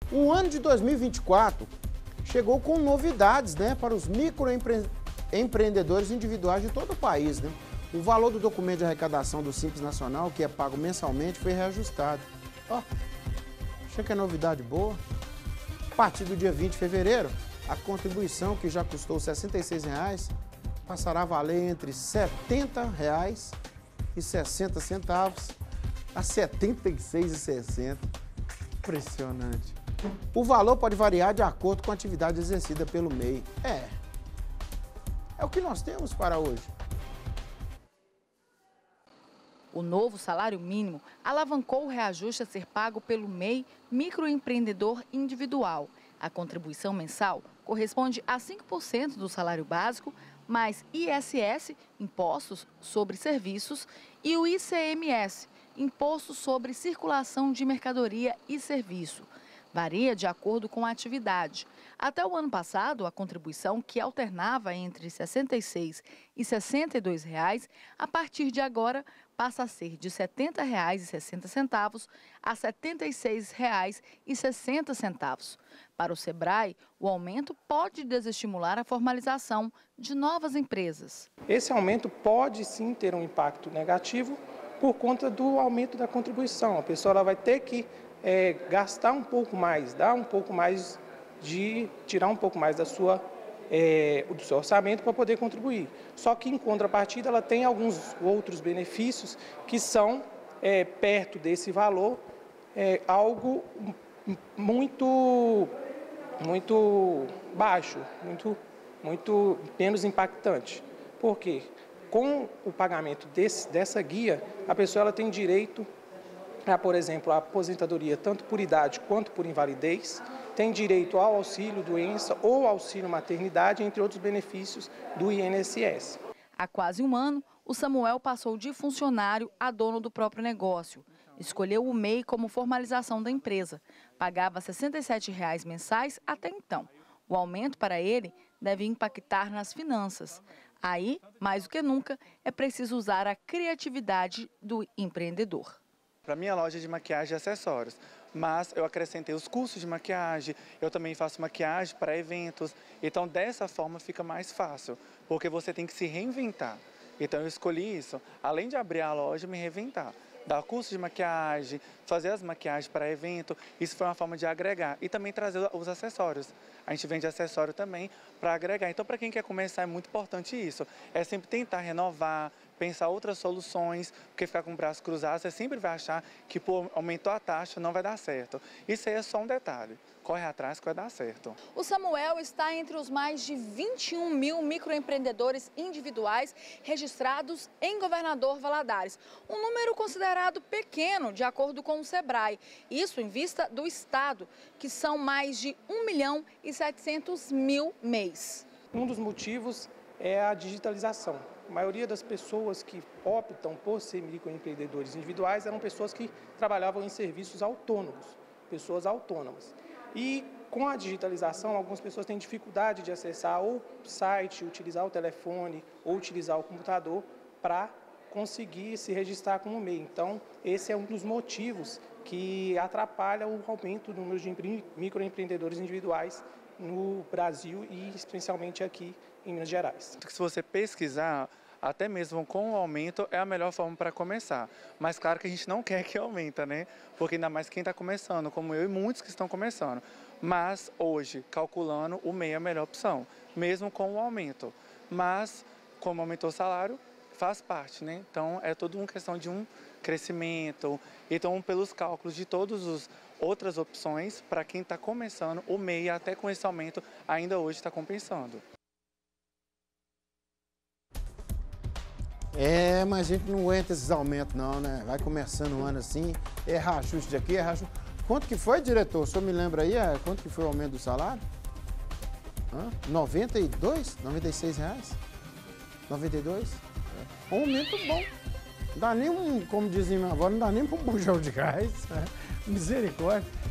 O ano de 2024 chegou com novidades, né, para os microempreendedores individuais de todo o país, né? O valor do documento de arrecadação do Simples Nacional, que é pago mensalmente, foi reajustado. Ó, achei que é novidade boa. A partir do dia 20 de fevereiro, a contribuição, que já custou R$ 66,00, passará a valer entre R$ 70,60 a R$ 76,60. Impressionante. O valor pode variar de acordo com a atividade exercida pelo MEI. É o que nós temos para hoje. O novo salário mínimo alavancou o reajuste a ser pago pelo MEI microempreendedor individual. A contribuição mensal corresponde a 5% do salário básico, mais ISS, Impostos sobre Serviços, e o ICMS, Imposto sobre Circulação de Mercadoria e Serviço. Varia de acordo com a atividade. Até o ano passado, a contribuição, que alternava entre R$ 66 e R$ 62,00, a partir de agora passa a ser de R$ 70,60 a R$ 76,60. Para o Sebrae, o aumento pode desestimular a formalização de novas empresas. Esse aumento pode sim ter um impacto negativo por conta do aumento da contribuição. A pessoa ela vai ter que gastar um pouco mais, tirar um pouco mais do seu orçamento para poder contribuir. Só que, em contrapartida, ela tem alguns outros benefícios que são, perto desse valor, algo muito baixo, muito menos impactante. Por quê? Com o pagamento dessa guia, a pessoa ela tem direito a, por exemplo, a aposentadoria tanto por idade quanto por invalidez, tem direito ao auxílio doença ou auxílio maternidade, entre outros benefícios do INSS. Há quase um ano, o Samuel passou de funcionário a dono do próprio negócio. Escolheu o MEI como formalização da empresa. Pagava R$ 67,00 mensais até então. O aumento para ele deve impactar nas finanças. Aí, mais do que nunca, é preciso usar a criatividade do empreendedor. Para minha loja de maquiagem e acessórios, mas eu acrescentei os cursos de maquiagem, eu também faço maquiagem para eventos, então dessa forma fica mais fácil, porque você tem que se reinventar. Então eu escolhi isso, além de abrir a loja, me reinventar. Dar curso de maquiagem, fazer as maquiagens para evento, isso foi uma forma de agregar. E também trazer os acessórios. A gente vende acessório também para agregar. Então, para quem quer começar, é muito importante isso. É sempre tentar renovar, pensar outras soluções, porque ficar com o braço cruzado, você sempre vai achar que por aumentou a taxa, não vai dar certo. Isso aí é só um detalhe. Corre atrás que vai dar certo. O Samuel está entre os mais de 21 mil microempreendedores individuais registrados em Governador Valadares. Um número considerado pequeno, de acordo com o Sebrae. Isso em vista do estado, que são mais de 1.700.000 MEIs. Um dos motivos é a digitalização. A maioria das pessoas que optam por ser microempreendedores individuais eram pessoas que trabalhavam em serviços autônomos, pessoas autônomas. E com a digitalização, algumas pessoas têm dificuldade de acessar o site, utilizar o telefone ou utilizar o computador para conseguir se registrar como MEI. Então, esse é um dos motivos que atrapalha o aumento do número de microempreendedores individuais no Brasil e especialmente aqui em Minas Gerais. Se você pesquisar, até mesmo com o aumento, é a melhor forma para começar. Mas claro que a gente não quer que aumenta, né? Porque ainda mais quem está começando, como eu e muitos que estão começando. Mas hoje, calculando, o MEI é a melhor opção, mesmo com o aumento. Mas, como aumentou o salário, faz parte, né? Então, é tudo uma questão de um crescimento. Então, pelos cálculos de todas as outras opções, para quem está começando, o MEI, até com esse aumento, ainda hoje está compensando. Mas a gente não aguenta esses aumentos não, né? Vai começando o ano assim, é reajuste de aqui, é reajuste. Quanto que foi, diretor? O senhor me lembra aí, quanto que foi o aumento do salário? 92? 96 reais? 92? Um aumento bom. Não dá nem como dizia minha avó, não dá nem para um bujão de gás. Misericórdia.